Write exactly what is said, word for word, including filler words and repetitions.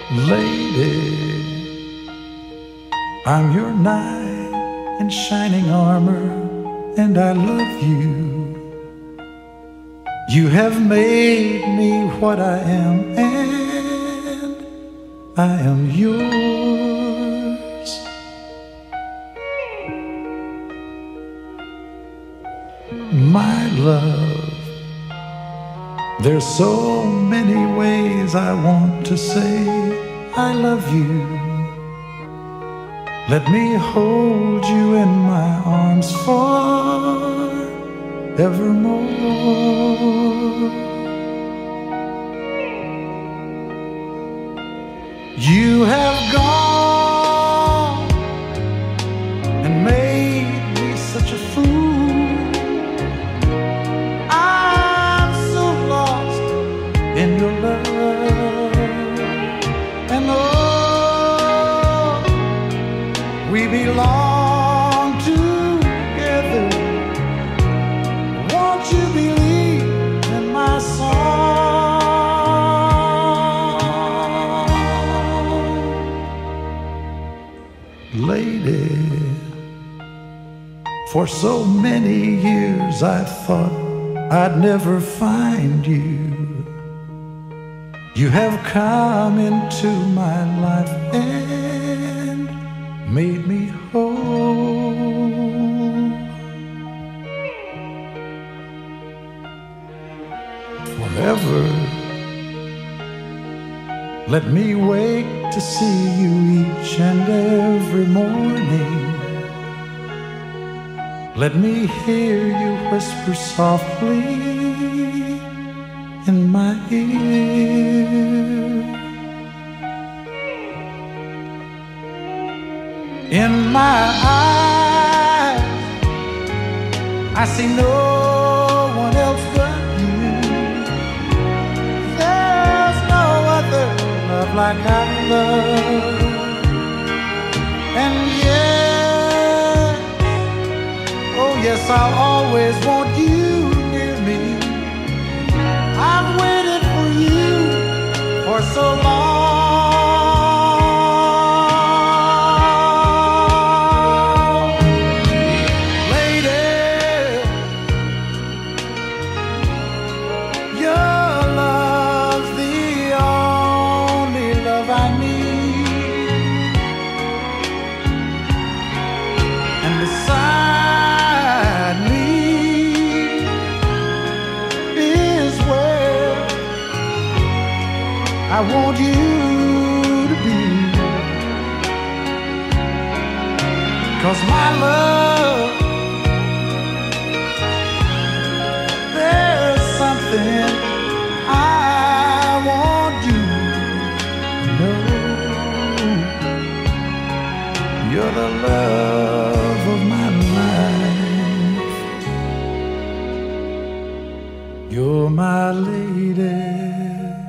Lady, I'm your knight in shining armor, and I love you. You have made me what I am, and I am yours. My love, there's so many ways I want to say I love you. Let me hold you in my arms forevermore. You have gone and made me such a fool. I'm so lost in your love. And oh, we belong together. Won't you believe in my song? Lady, for so many years I thought I'd never find you. You have come into my life and made me whole. Forever, let me wake to see you each and every morning. Let me hear you whisper softly in my ear. In my eyes, I see no one else but you. There's no other love like I love. And yes, oh yes, I'll always want you near me. I've waited for you for so long. Lady, your love's the only love I need. And beside me is where I want you to be. 'Cause my love, there's something I want you to know. You're the love of my life. You're my lady.